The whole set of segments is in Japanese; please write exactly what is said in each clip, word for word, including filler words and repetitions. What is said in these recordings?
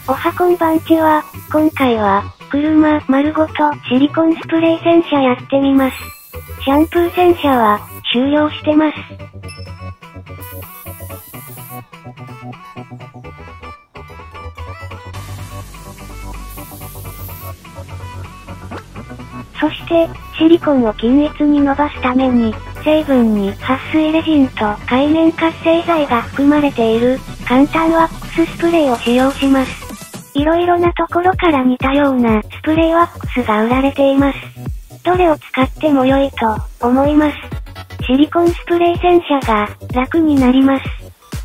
おはこんばんちは、今回は、車丸ごとシリコンスプレー洗車やってみます。シャンプー洗車は、終了してます。そして、シリコンを均一に伸ばすために、成分に撥水レジンと界面活性剤が含まれている、簡単ワックススプレーを使用します。いろいろなところから似たようなスプレーワックスが売られています。どれを使っても良いと思います。シリコンスプレー洗車が楽になります。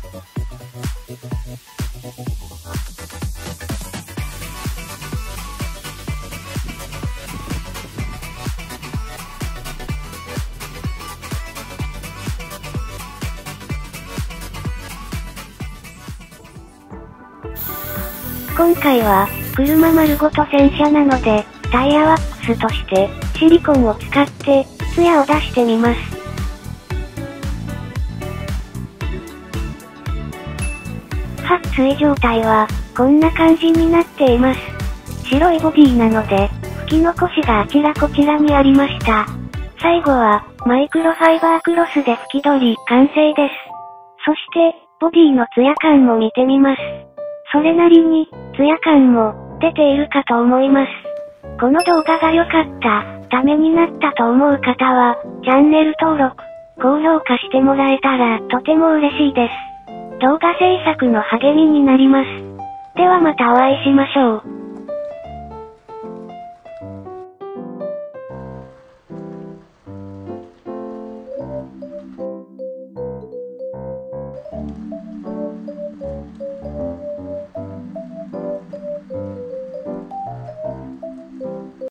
今回は、車丸ごと洗車なので、タイヤワックスとして、シリコンを使って、ツヤを出してみます。撥水状態は、こんな感じになっています。白いボディなので、拭き残しがあちらこちらにありました。最後は、マイクロファイバークロスで拭き取り、完成です。そして、ボディのツヤ感も見てみます。それなりに、ツヤ感も、出ているかと思います。この動画が良かった、ためになったと思う方は、チャンネル登録、高評価してもらえたら、とても嬉しいです。動画制作の励みになります。ではまたお会いしましょう。